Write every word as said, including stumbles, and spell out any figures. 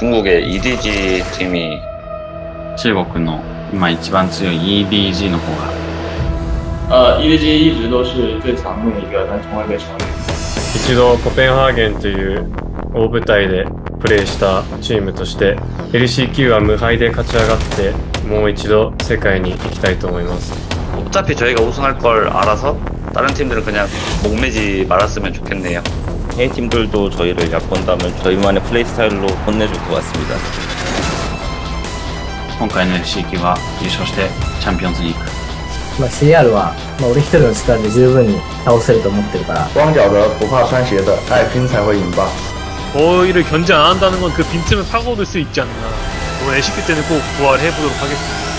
중국의 이디지 팀이 中国の今一番強い イーディージー の方が呃 E D G 一直都是最强的一个单冲位被成立。 一度コペンハーゲンという大舞台でプレーしたチームとして エルシーキュー は無敗で勝ち上がってもう一度世界に行きたいと思います。 어차피 저희가 우승할 걸 알아서 다른 팀들은 그냥 목매지 말았으면 좋겠네요. A팀들도 저희를 약본다면 저희만의 플레이 스타일로 혼내줄 것 같습니다. 今回の エルシー 級は優勝してチャンピオンズリーグ。 まあ、シーアール は、まあ、俺一人の力で十分に倒せると思ってるから。 光脚的不怕穿鞋的，爱拼才会赢吧。 저희를 견제 안 한다는 건 그 빈틈을 파고들 수 있지 않나. 오늘 에시피 때는 꼭 부활해보도록 하겠습니다.